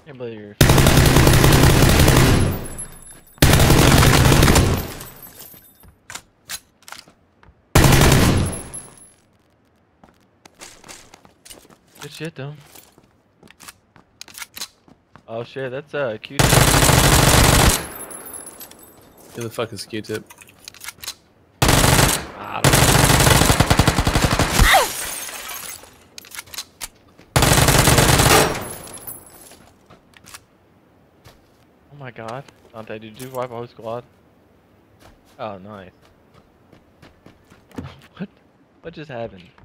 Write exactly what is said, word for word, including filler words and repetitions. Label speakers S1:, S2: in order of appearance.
S1: Can't believe you're. Good shit though. Oh shit, that's a uh, Q-tip.
S2: Who the fuck is Q-tip?
S1: I don't know. Oh my god. Dante, did you wipe a whole squad? Oh, nice. What? What just happened?